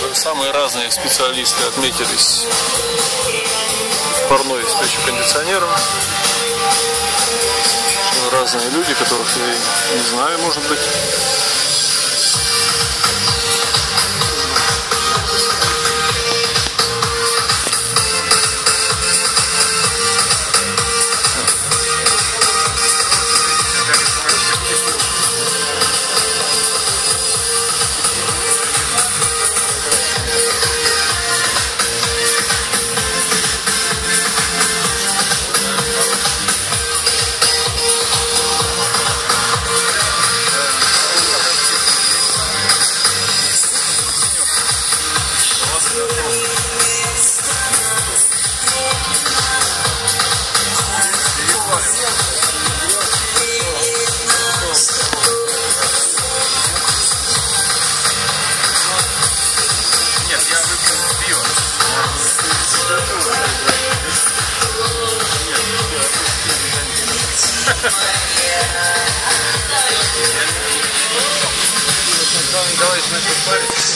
самые разные специалисты отметились парной с печью-кондиционером. Разные люди, которых я не знаю, может быть. Николаевич начал парить.